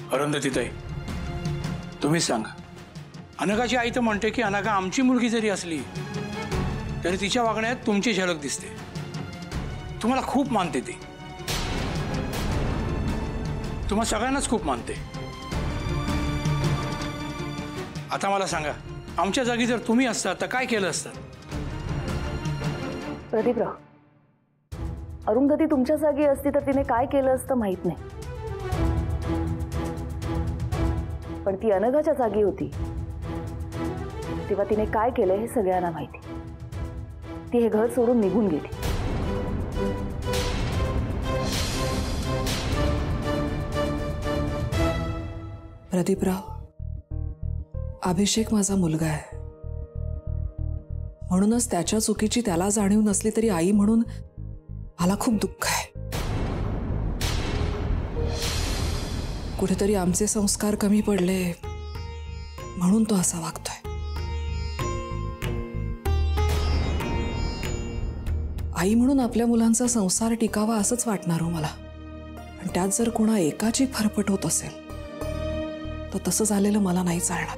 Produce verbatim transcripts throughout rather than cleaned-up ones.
अरुंधतीताई, तुम्हीच सांगा. अनघाची आई तर म्हणते की अनघा आमची मुलगी जरी असली तरी तिच्या वागण्यात तुमची झलक दिसते. तुम्हाला खूप मानते ती, तुम्हा सगळ्यांनाच खूप मानते. आता मला सांगा, आमच्या जागी जर तुम्ही असता तर काय केलं असतं? प्रदीपराव, अरुंधती तुमच्या जागी असती तर तिने काय केलं असतं माहित नाही, पण ती अनघाच्या जागी होती तेव्हा तिने काय केलं हे सगळ्यांना माहिती. ती हे घर सोडून निघून गेली. प्रदीपराव, अभिषेक माझा मुलगा आहे, म्हणूनच त्याच्या चुकीची त्याला जाणीव नसली तरी आई म्हणून मला खूप दुःख आहे. कुठेतरी आमचे संस्कार कमी पडले म्हणून तो असा वागतोय. आई म्हणून आपल्या मुलांचा संसार टिकावा असंच वाटणार हो मला. पण त्यात जर कोणा एकाची फरफट होत असेल तर तसं झालेलं मला नाही चालणार.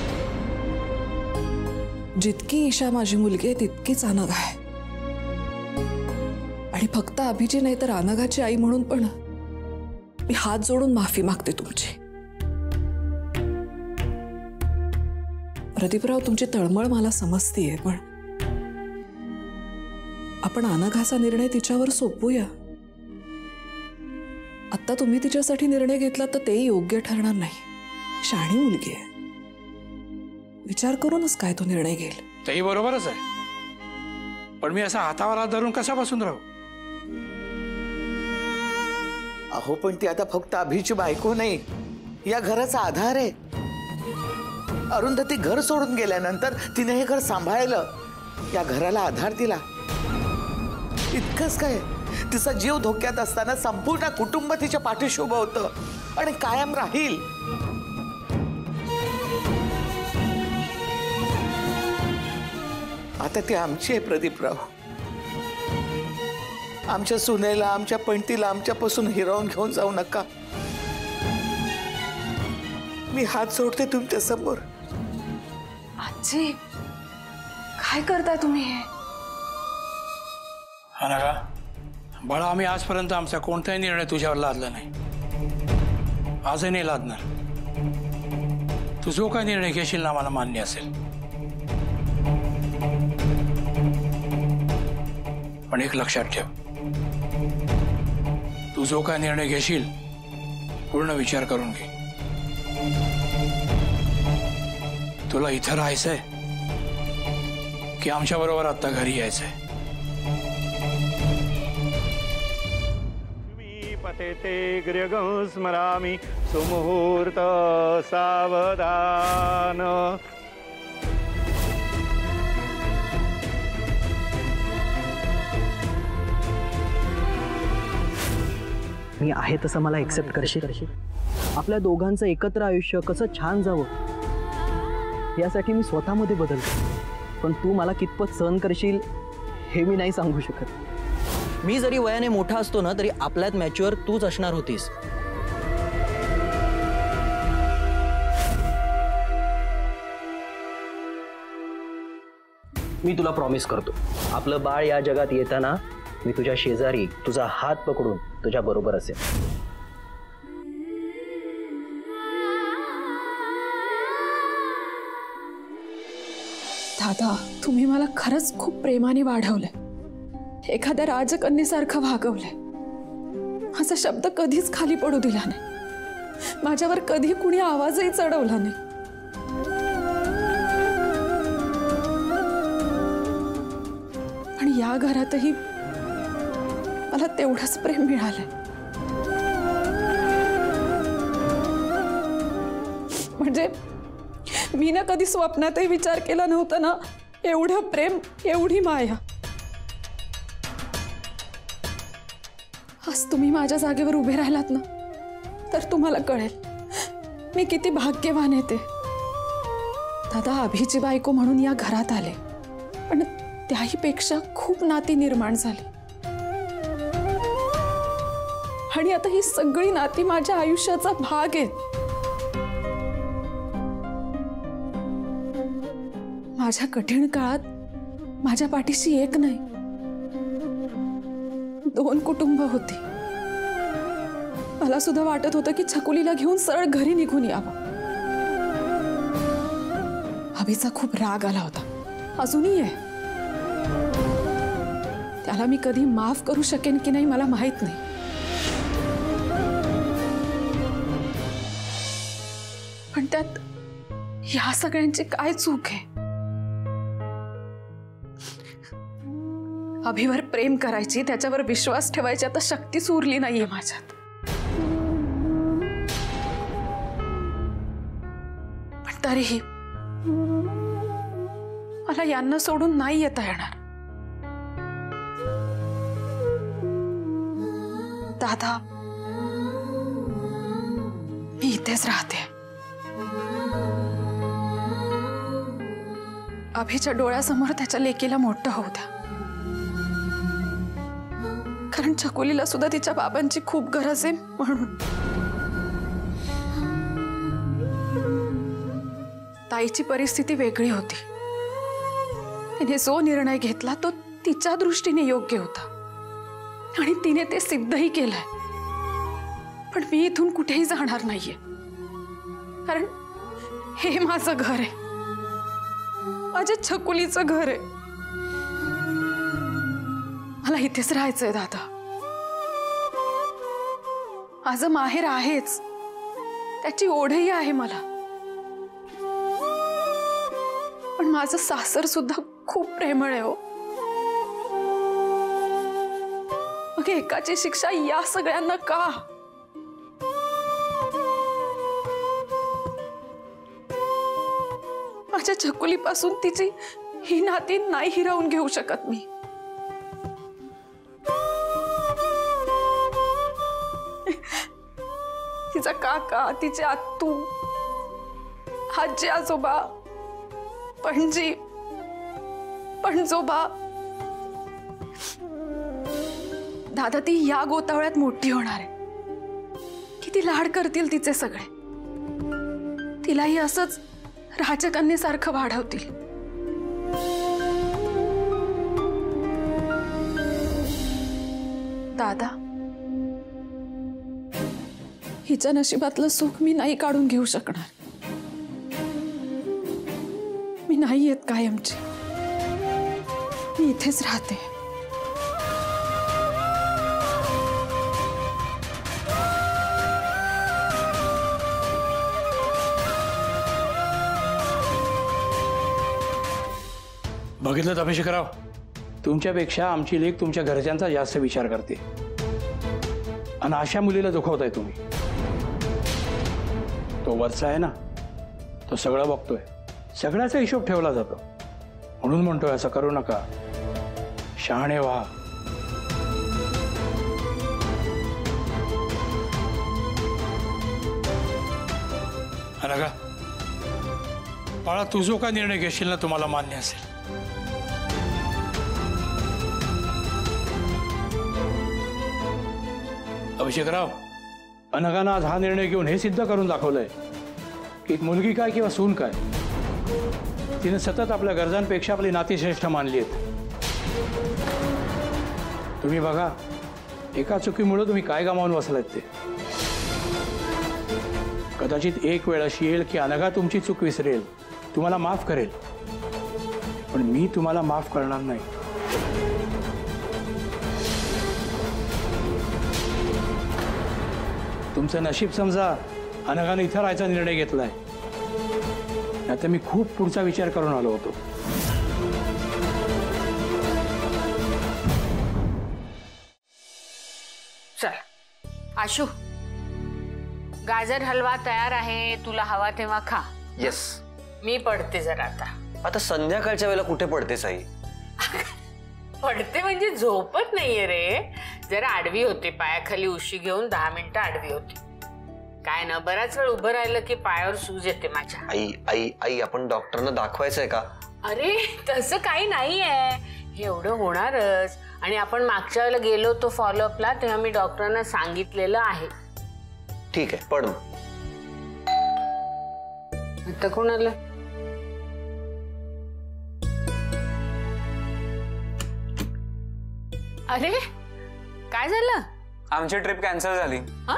जितकी ईशा माझी मुलगी आहे तितकीच अनघा आहे. आणि फक्त अभिची नाही तर अनघाची आई म्हणून पण मी हात जोडून माफी मागते तुमची. प्रदीपराव, तुमची तळमळ मला समजतीये, पण आपण अनघाचा निर्णय तिच्यावर सोपवूया. आता तुम्ही तिच्यासाठी निर्णय घेतला तर तेही योग्य ठरणार नाही. शाणी मुलगी आहे, विचार करूनच काय तो निर्णय घेईल. तेही बरोबरच आहे, पण मी असा हातावर हात धरून कसा बसून राहू? अहो, पण ती आता फक्त अभिची बायको नाही, या घराचा आधार आहे. अरुंधती घर सोडून गेल्यानंतर तिने हे घर सांभाळलं, या घराला आधार दिला. इतकंच काय, तिचा जीव धोक्यात असताना संपूर्ण कुटुंब तिच्या पाठीशी उभं होतं आणि कायम राहील. आता ती आमची आहे प्रदीपराव. आमच्या सुनेला, आमच्या पणतीला आमच्यापासून हिरावून घेऊन जाऊ नका. मी हात जोडते तुमच्या समोर. आजी, काय करताय तुम्ही हे? अनघा, बाळा, आम्ही आजपर्यंत आमचा कोणताही निर्णय तुझ्यावर लादला नाही, आजही नाही लादणार. तू जो काय निर्णय घेशील ना मला मान्य असेल, पण एक लक्षात ठेव, तू जो काय निर्णय घेशील पूर्ण विचार करून घे. तुला इथं राहायचंय की आमच्या बरोबर आता घरी यायचंय? पतेते गृहं स्मरामि सुमुहूर्त सावधान. मी आहे तसं मला एक्सेप्ट करशील? आपल्या दोघांचं एकत्र आयुष्य कसं छान जावं यासाठी मी स्वतःमध्ये बदलतो, पण तू मला कितपत सहन करशील हे मी नाही सांगू शकत. मी जरी वयाने मोठा असतो ना तरी आपल्यात मॅच्युअर तूच असणार होतीस. मी तुला प्रॉमिस करतो, आपलं बाळ या जगात येताना मी तुझ्या शेजारी तुझा हात पकडून तुझ्या बरोबर असेल. दादा, तुम्ही मला खरंच खूप प्रेमाने वाढवलंय, एखाद्या राजकन्येसारखं वागवलंय. माझा शब्द कधीच खाली पडू दिला नाही, माझ्यावर कधी कुणी आवाजही चढवला नाही. आणि या घरातही मला तेवढंच प्रेम मिळालंय. म्हणजे मी ना कधी स्वप्नातही विचार केला नव्हता ना एवढं प्रेम, एवढी माया. आज तुम्ही माझ्या जागेवर उभे राहिलात ना तर तुम्हाला कळेल मी किती भाग्यवान आहे ते. दादा, अभिची बायको म्हणून या घरात आले, पण त्याही पेक्षा खूप नाती निर्माण झाली. आणि आता ही सगळी नाती माझ्या आयुष्याचा भाग आहेत. माझ्या कठीण काळात माझ्या पाठीशी एक नाही दोन कुटुंब होती. मला सुद्धा वाटत होतं की छकुलीला घेऊन सरळ घरी निघून यावं. अभिचा खूप राग आला होता, अजूनही आहे. त्याला मी कधी माफ करू शकेन की नाही मला माहित नाही. पण त्यात या सगळ्यांची काय चूक आहे? अभिवर प्रेम करायची, त्याच्यावर विश्वास ठेवायची आता शक्तीच उरली नाहीये माझ्यात. पण तरीही मला यांना सोडून नाही येता येणार. दादा, मी इथेच राहते. अभिच्या डोळ्यासमोर त्याच्या लेकीला मोठं होऊ द्या, कारण छकुलीला सुद्धा तिच्या बाबांची खूप गरज आहे म्हणून. ताईची परिस्थिती वेगळी होती. तिने जो निर्णय घेतला तो तिच्या दृष्टीने योग्य होता आणि तिने ते सिद्धही केलंय. पण मी इथून कुठेही जाणार नाहीये, कारण हे माझं घर आहे, माझ्या छकुलीचं घर आहे. मला इथेच राहायचंय दादा. माझं माहेर आहेच, त्याची ओढही आहे मला. पण माझं सासर सुद्धा खूप प्रेमळ आहे हो. मग एकाची शिक्षा या सगळ्यांना का? माझ्या छकुलीपासून तिची ही नाती नाही हिरावून घेऊ शकत मी. तिचा काका, तिचे आत्तू, आजी आजोबा, पणजी, पणजोबा. दादा, ती या गोतावळ्यात मोठी होणार आहे. किती लाड करतील तिचे सगळे. तिलाही असंच राजकन्येसारखं वाढवतील. दादा, हिच्या नशिबातलं सुख मी नाही काढून घेऊ शकणार. मी नाही येत कायमची. मी इथेच राहते. बघितलं अभिषेकराव, तुमच्यापेक्षा आमची लेक तुमच्या घरच्यांचा जास्त विचार करते आणि अशा मुलीला दुखवताय तुम्ही. तो वरचा आहे ना, तो सगळं बघतोय, सगळ्याचा हिशोब ठेवला जातो. म्हणून म्हणतोय असं करू नका, शहाणे व्हा. अनघा, बाळा, तू जो काय निर्णय घेशील ना तुम्हाला मान्य असेल. अभिषेकराव, अनघानं आज हा निर्णय घेऊन हे सिद्ध करून दाखवलंय की मुलगी काय किंवा सून काय, तिने सतत आपल्या गरजांपेक्षा आपली नाती श्रेष्ठ मानली आहेत. तुम्ही बघा, एका चुकीमुळे तुम्ही काय गमावून बसलात ते. कदाचित एक वेळ अशी येईल की अनघा तुमची चूक विसरेल, तुम्हाला माफ करेल, पण मी तुम्हाला माफ करणार नाही. तुमचं नशीब समजा अनघाने इथं राहायचा निर्णय घेतलाय, नाहीतर मी खूप पुढचा विचार करून आलो होतो. चल आशू, गाजर हलवा तयार आहे, तुला हवा तेव्हा खा. येस. मी पडते जरा आता. आता संध्याकाळच्या वेळेला कुठे पडतेस आई? पडते म्हणजे झोपत नाहीये रे, जरा आडवी होते, पायाखाली उशी घेऊन दहा मिनिटं आडवी होती. काय ना, बराच वेळ उभं राहिलं की पायावर सूज येते माझ्या. आई आई आई आपण डॉक्टरना दाखवायचंय का? अरे तसं काही नाहीये, हे एवढं होणारच. आणि आपण मागच्या वेळेला गेलो होतो फॉलोअपला, तेव्हा मी डॉक्टरांना सांगितलेलं आहे. ठीक आहे, पड. आता कोण आलं? अरे काय झालं? आमची ट्रिप कॅन्सल झाली. हा?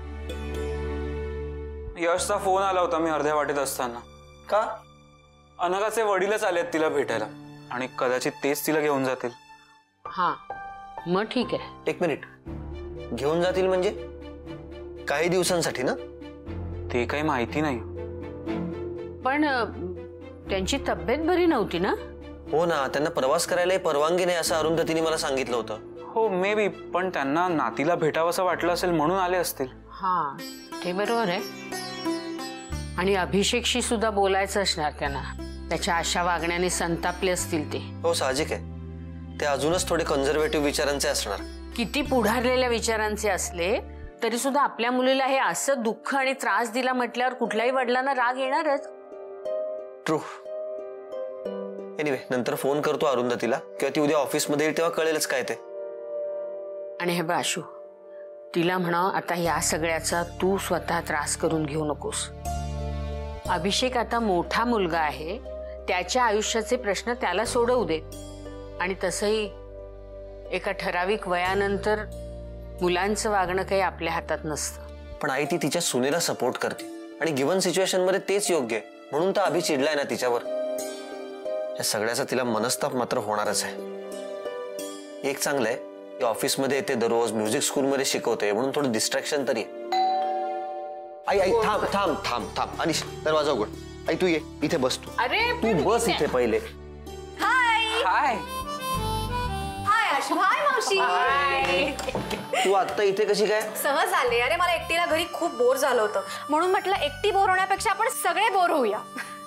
यशचा फोन आला होता मी अर्ध्या वाटेत असताना. का? अनघाचे वडीलच आलेत तिला भेटायला आणि कदाचित तेच तिला घेऊन जातील. हा मग ठीक आहे. एक मिनिट, घेऊन जातील म्हणजे काही दिवसांसाठी ना? ते काही माहिती नाही. पण अ, त्यांची तब्येत बरी नव्हती ना? हो ना, त्यांना प्रवास करायला परवानगी नाही असं अरुंधतीने मला सांगितलं होतं. हो मे बी, पण त्यांना नातीला भेटावंसं वाटलं असेल म्हणून आले असतील. हा ते बरोबर आहे. आणि अभिषेकशी सुद्धा बोलायचं असणार त्यांना. त्याच्या अशा वागण्याने संतापले असतील ते. हो साहजिक आहे, ते अजूनच थोडे कन्झर्वेटिव्ह विचारांचे असणार. किती पुढारलेल्या विचारांचे असले तरी सुद्धा आपल्या मुलीला हे असं दुःख आणि त्रास दिला म्हटल्यावर कुठल्याही वडिलांना राग येणारच. ट्रू. एनिवे, नंतर फोन करतो अरुंधतीला, किंवा ती उद्या ऑफिसमध्ये येईल तेव्हा कळेलच काय ते. आणि हे बाशू, तिला म्हणा आता या सगळ्याचा तू स्वतः त्रास करून घेऊ नकोस. अभिषेक आता मोठा मुलगा आहे, त्याच्या आयुष्याचे प्रश्न त्याला सोडवू दे. आणि तसंही एका ठराविक वयानंतर मुलांचं वागणं काही आपल्या हातात नसतं. पण आई ती तिच्या सुनेला सपोर्ट करते आणि गिव्हन सिच्युएशन मध्ये तेच योग्य आहे, म्हणून तर अभि चिडलाय ना तिच्यावर. या सगळ्याचा तिला मनस्ताप मात्र होणारच आहे. एक चांगलं आहे, ऑफिसमध्ये येते दररोज, म्युझिक स्कूलमध्ये शिकवते, म्हणून थोडं डिस्ट्रॅक्शन तरी. आई आई थांब थांब थांब थांब अनिश, दरवाजा उघड. आई तू ये इथे बस. तू अरे तू बस इथे पहिले. हाय हाय हाय आशू. हाय मावशी. तू आता इथे कशी काय? सहज आले. अरे मला एकटीला घरी खूप बोर झालं होतं, म्हणून म्हटलं एकटी बोर होण्यापेक्षा आपण सगळे बोर होऊया.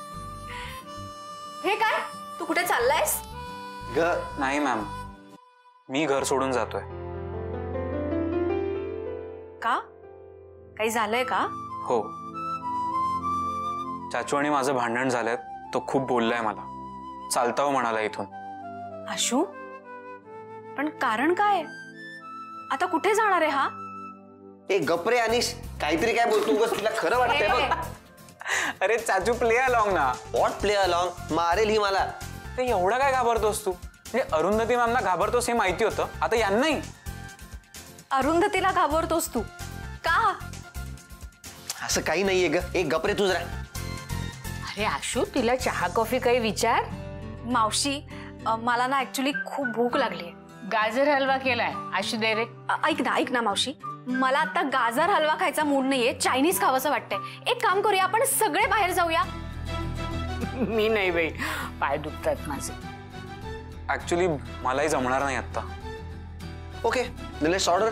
हे काय, तू कुठे चाललायस? ग नाही मॅम, मी घर सोडून जातोय. का, काही झालंय का? हो, चाचू आणि माझं भांडण झालंय. तो खूप बोललाय मला, चालताव म्हणाला इथून. आशू, पण कारण काय? आता कुठे जाणार आहे हा? ए गपरे अनिश, काहीतरी काय बोलतो बस, तुला खरं वाटतंय बघ. अरे चाचू प्ले अलॉंग ना. What play along? मारेल ही मला. ते एवढा काय घाबरतोस तू? म्हणजे अरुंधती मॅमना घाबरतोस हे माहिती होतं, आता यांनाही. अरुंधतीला घाबरतोस तू का? असं काही नाहीये ग. एक गपरे तू जरा. अरे आशू, तिला चहा कॉफी काही विचार. मावशी, अ, मला ना ऍक्च्युली खूप भूक लागली. गाजर हलवा केलाय आशू दे रे. ऐक ना ऐक ना मावशी, मला आता गाजर हलवा खायचा मूड नाहीये, चायनीज खावंसं वाटतंय. एक काम करूया, आपण सगळे बाहेर जाऊया. मी नाही बाई, पाय दुखतात माझे. ऍक्च्युली मलाही जमणार नाही आता. Okay, let's order.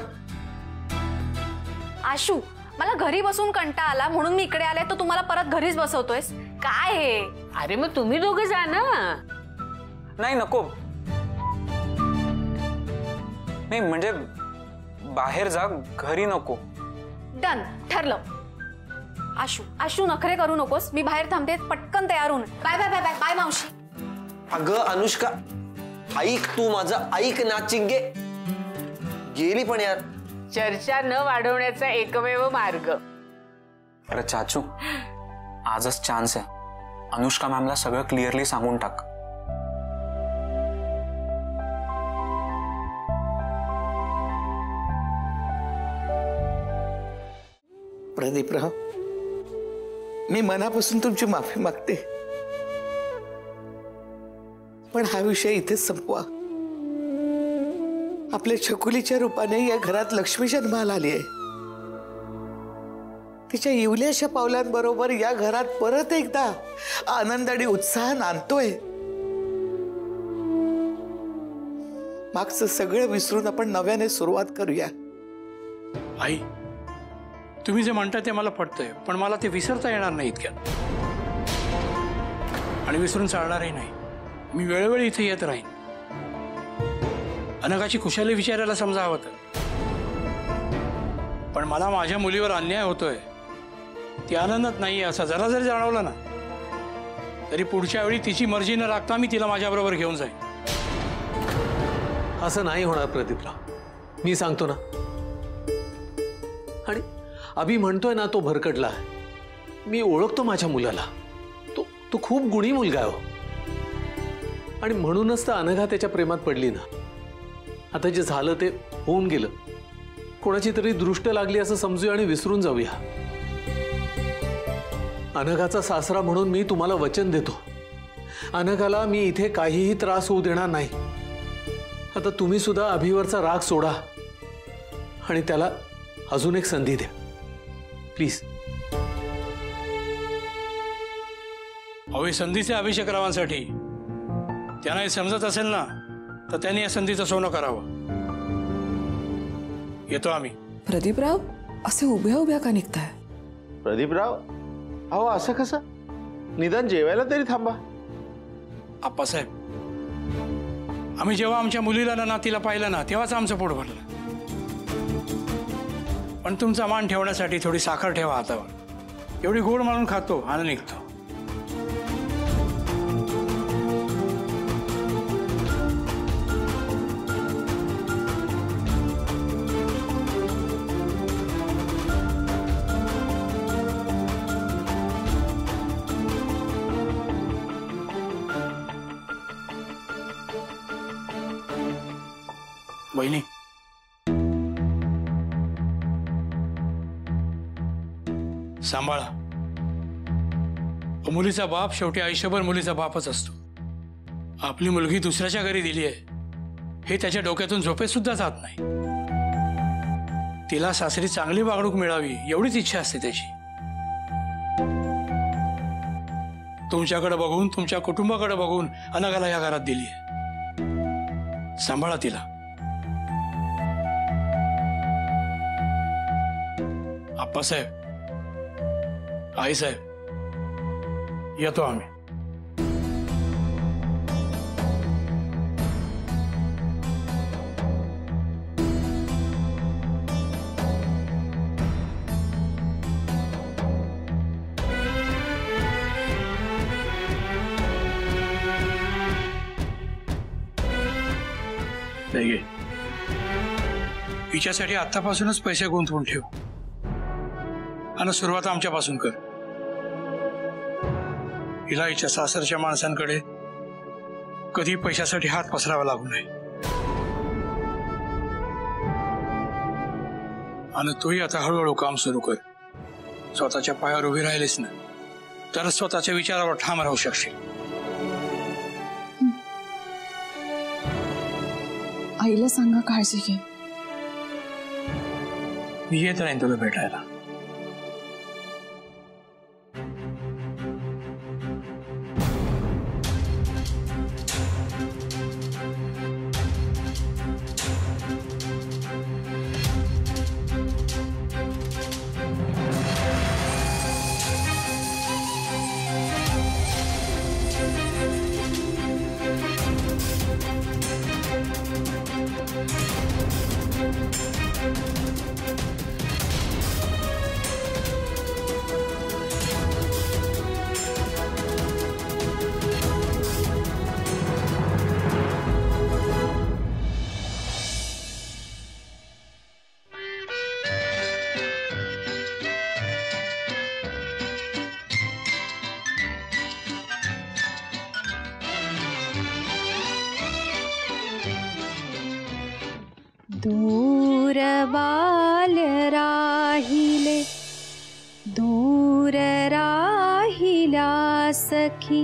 आशू, मला घरी बसून कंटाळा आला म्हणून मी इकडे आले, तर तुम्हाला परत घरीच बसवतोयस काय हे? अरे मग तुम्ही दोघं जा ना. नाही नको. नाही म्हणजे बाहेर जा, घरी नको. डन, ठरलं. आशू आशू नखरे करू नकोस, मी बाहेर थांबते, पटकन तयार होऊन. Bye bye bye bye bye मावशी. अगं अनुष्का, ऐक तू माझं, ऐक ना. चिंगे गेली पण यार. चर्चा न वाढवण्याचा एकमेव मार्ग. अरे चाचू, आजच चान्स आहे. अनुष्का मॅमला सगळं क्लिअरली सांगून टाक. प्रदीपराव, मी मनापासून तुमची माफी मागते, पण हा विषय इथेच संपवा. आपल्या छकुलीच्या रूपाने या घरात लक्ष्मी जन्माला आली आहे. तिच्या इवल्याशा पावलांबरोबर या घरात परत एकदा आनंद आणि उत्साह नांदतोय. मागचं सगळं विसरून आपण नव्याने सुरुवात करूया. आई, तुम्ही जे म्हणता ते मला पटतंय, पण मला ते विसरता येणार नाही इतक्यात, आणि विसरून चालणारही नाही. मी वेळोवेळी इथे येत राहीन. अनघाची कुशाली विचारायला समजा हवं तर, पण मला माझ्या मुलीवर अन्याय होतोय, ती आनंदात नाहीये असं जरा जरी जाणवलं ना, तरी पुढच्या वेळी तिची मर्जी न राखता मी तिला माझ्याबरोबर घेऊन जाईन. असं नाही होणार प्रदीपराव, मी सांगतो ना. आणि अभि म्हणतोय ना, तो भरकटला आहे. मी ओळखतो माझ्या मुलाला, तो तो खूप गुणी मुलगा आहे. आणि म्हणूनच तर अनघा त्याच्या प्रेमात पडली ना. आता जे झालं ते होऊन गेलं. कोणाची तरी दृष्ट लागली असं समजूया आणि विसरून जाऊया. अनघाचा सासरा म्हणून मी तुम्हाला वचन देतो, अनघाला मी इथे काहीही त्रास होऊ देणार नाही. आता तुम्ही सुद्धा अभिवरचा राग सोडा आणि त्याला अजून एक संधी द्या प्लीज. हवी संधीचे अभिषेकरावांसाठी त्यांना हे समजत असेल ना तर त्यांनी या संधीचं सोनं करावं. येतो आम्ही. प्रदीपराव असे उभ्या उभ्या का निघताय? प्रदीपराव अहो असं कसं? निदान जेवायला तरी थांबा. आप्पासाहेब, आम्ही जेव्हा आमच्या मुलीला ना नातीला पाहिलं ना तेव्हाच आमचं पोट भरलं. पण तुमचा मान ठेवण्यासाठी थोडी साखर ठेवा हातावर. एवढी गोड मारून खातो आणि निघतो. बहिणी, सांभाळा. मुलीचा बाप शेवटी आयुष्यभर मुलीचा बापच असतो. आपली मुलगी दुसऱ्याच्या घरी दिली आहे हे त्याच्या डोक्यातून झोपेत सुद्धा जात नाही. तिला सासरी चांगली वागणूक मिळावी एवढीच इच्छा असते त्याची. तुमच्याकडे बघून, तुमच्या कुटुंबाकडे बघून अनघाला या घरात दिली आहे. सांभाळा तिला. आप्पासाहेब, आईसाहेब, येतो आम्ही. हिच्यासाठी आतापासूनच पैसे गुंतवून ठेव आणि सुरुवात आमच्यापासून कर. हिला हिच्या सासरच्या माणसांकडे कधी पैशासाठी हात पसरावा लागू नये. आणि तूही आता हळूहळू काम सुरू कर. स्वतःच्या पायावर उभी राहिलीस ना तर स्वतःच्या विचारावर ठाम राहू शकशील. आईला सांगा काळजी घे. मी येत राहीन तुला भेटायला. दूर बाल राहिले, दूर राहिल्या सखी,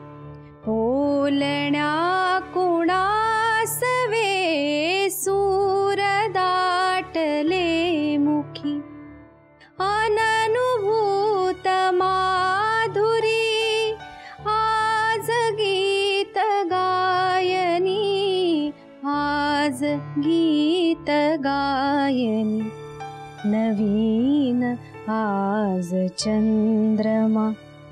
बोलण्या कुणास वे सूर दाटले मुखी, अननुभूत माधुरी आज गीत गायनी, आज गीत गायनी, नवीन आज चंद्रमा,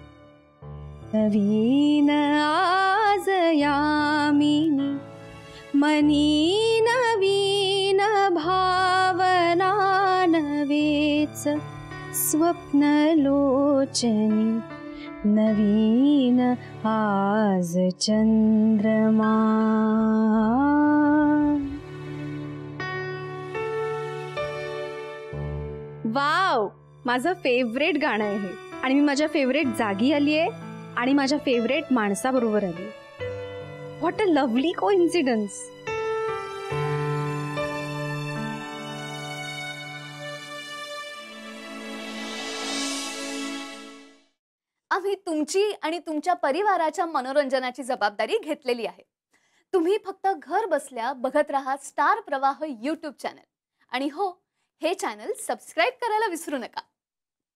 नवीन आज यामिनी, मनी नवीन भावना, नवेच स्वप्न लोचनी, नवीन आज चंद्रमा. वाव, माझं फेवरेट गाणं आहे हे. आणि मी माझ्या फेवरेट जागी आली आहे आणि माझ्या फेवरेट माणसाबरोबर आली. What a lovely coincidence. आम्ही तुमची आणि तुमच्या परिवाराच्या मनोरंजनाची जबाबदारी घेतलेली आहे. तुम्ही फक्त घर बसल्या बघत राहा स्टार प्रवाह यूट्यूब चॅनल. आणि हो, हे चॅनल सबस्क्राईब करायला विसरू नका.